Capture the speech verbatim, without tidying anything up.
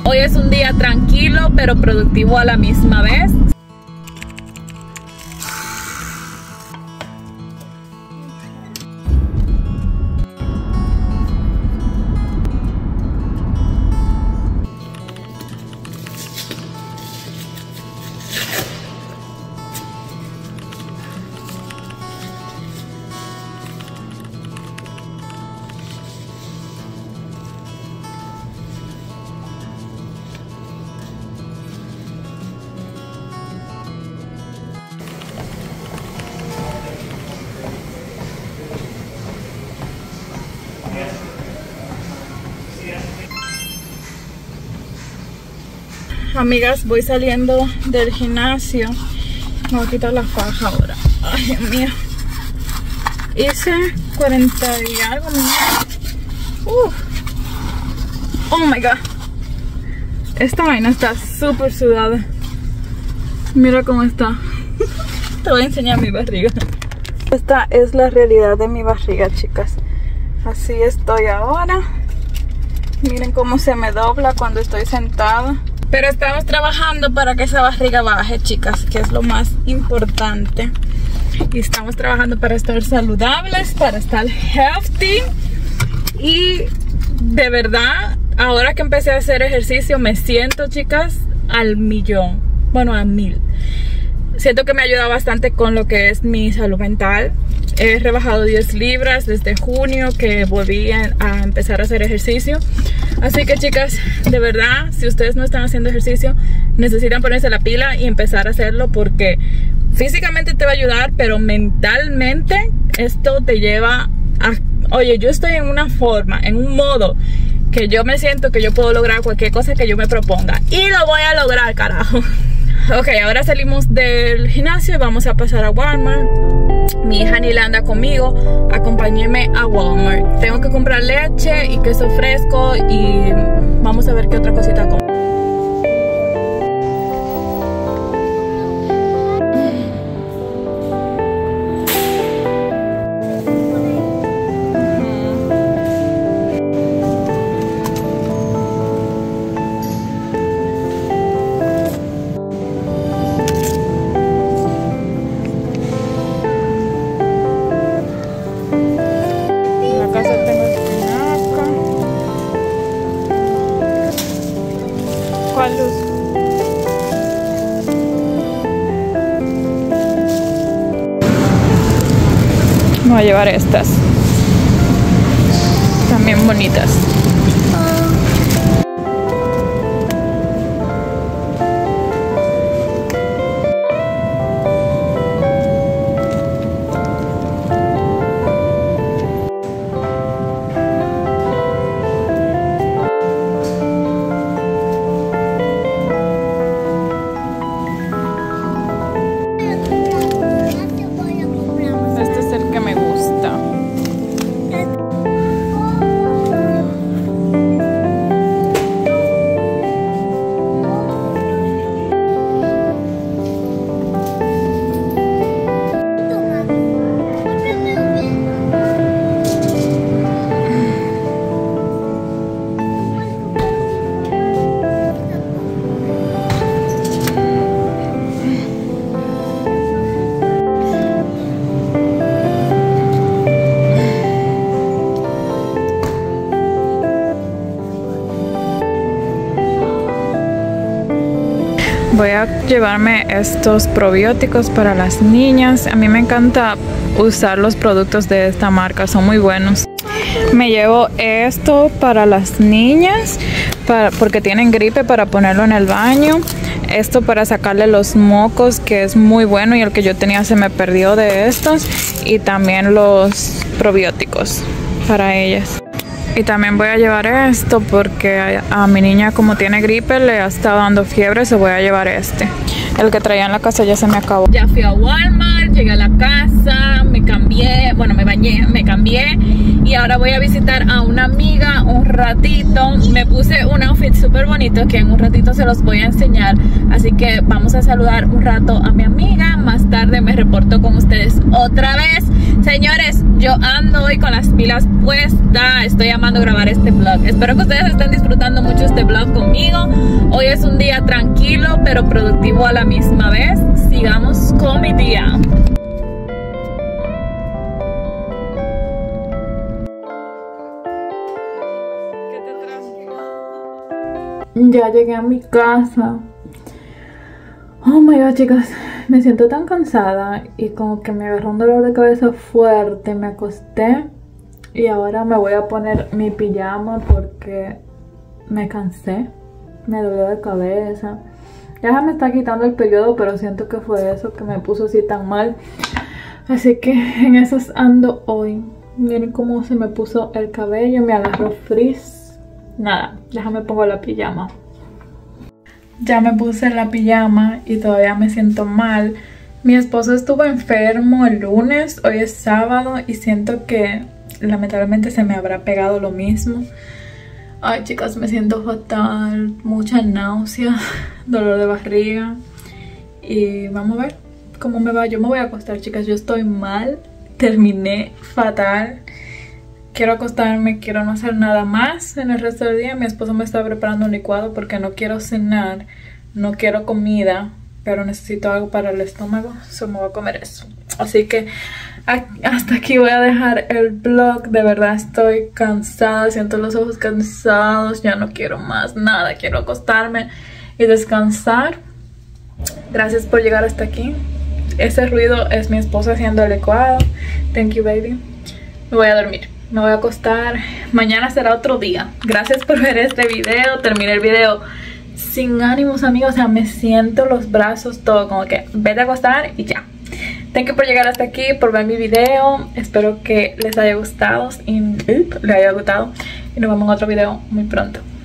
Hoy es un día tranquilo pero productivo a la misma vez. Amigas, voy saliendo del gimnasio. Me voy a quitar la faja ahora. Ay, Dios mío. Hice cuarenta y algo minutos. Uh. Oh my god. Esta vaina está súper sudada. Mira cómo está. Te voy a enseñar mi barriga. Esta es la realidad de mi barriga, chicas. Así estoy ahora. Miren cómo se me dobla cuando estoy sentada. Pero estamos trabajando para que esa barriga baje, chicas, que es lo más importante. Y estamos trabajando para estar saludables, para estar healthy. Y de verdad, ahora que empecé a hacer ejercicio, me siento, chicas, al millón. Bueno, a mil. Siento que me ayuda bastante con lo que es mi salud mental. He rebajado diez libras desde junio que volví a, a empezar a hacer ejercicio. Así que, chicas, de verdad, si ustedes no están haciendo ejercicio, necesitan ponerse la pila y empezar a hacerlo, porque físicamente te va a ayudar, pero mentalmente esto te lleva a... Oye, yo estoy en una forma, en un modo que yo me siento que yo puedo lograr cualquier cosa que yo me proponga. Y lo voy a lograr, carajo. Ok, ahora salimos del gimnasio y vamos a pasar a Walmart. Mi hija Nila anda conmigo. Acompáñeme a Walmart. Tengo que comprar leche y queso fresco y vamos a ver qué otra cosita compro. ¿Cuál luz? Me voy a llevar estas. También bonitas. Voy a llevarme estos probióticos para las niñas. A mí me encanta usar los productos de esta marca, son muy buenos. Me llevo esto para las niñas, para, porque tienen gripe, para ponerlo en el baño. Esto para sacarle los mocos, que es muy bueno, y el que yo tenía se me perdió de estos. Y también los probióticos para ellas. Y también voy a llevar esto porque a, a mi niña, como tiene gripe, le ha estado dando fiebre, so voy a llevar este. El que traía en la casa ya se me acabó. Ya fui a Walmart, llegué a la casa, me cambié, bueno, me bañé, me cambié. Y ahora voy a visitar a una amiga un ratito. Me puse un outfit súper bonito que en un ratito se los voy a enseñar. Así que vamos a saludar un rato a mi amiga. Más tarde me reporto con ustedes otra vez. Señores, Yo ando hoy con las pilas puestas. Estoy amando grabar este vlog. Espero que ustedes estén disfrutando mucho este vlog conmigo. Hoy es un día tranquilo pero productivo a la misma vez. Sigamos con mi día. ¿Qué te trajo? Ya llegué a mi casa. Oh my god, chicas, me siento tan cansada y como que me agarró un dolor de cabeza fuerte. Me acosté y ahora me voy a poner mi pijama porque me cansé, me dolió de cabeza. Ya me está quitando el periodo, pero siento que fue eso que me puso así tan mal. Así que en esas ando hoy. Miren cómo se me puso el cabello, me agarró frizz. Nada, déjame pongo la pijama. Ya me puse la pijama y todavía me siento mal. Mi esposo estuvo enfermo el lunes, hoy es sábado y siento que lamentablemente se me habrá pegado lo mismo. Ay, chicas, me siento fatal, mucha náusea, dolor de barriga. Y vamos a ver cómo me va. Yo me voy a acostar, chicas, yo estoy mal, terminé fatal. Quiero acostarme, quiero no hacer nada más en el resto del día. Mi esposo me está preparando un licuado porque no quiero cenar, no quiero comida, pero necesito algo para el estómago, so me voy a comer eso. Así que hasta aquí voy a dejar el vlog. De verdad estoy cansada, siento los ojos cansados, ya no quiero más nada, quiero acostarme y descansar. Gracias por llegar hasta aquí. Ese ruido es mi esposo haciendo el licuado. Thank you, baby. Me voy a dormir. Me voy a acostar. Mañana será otro día. Gracias por ver este video. Terminé el video sin ánimos, amigos. O sea, me siento los brazos todo como que vete a acostar y ya. Thank you por llegar hasta aquí, por ver mi video. Espero que les haya gustado y les haya gustado. Y nos vemos en otro video muy pronto.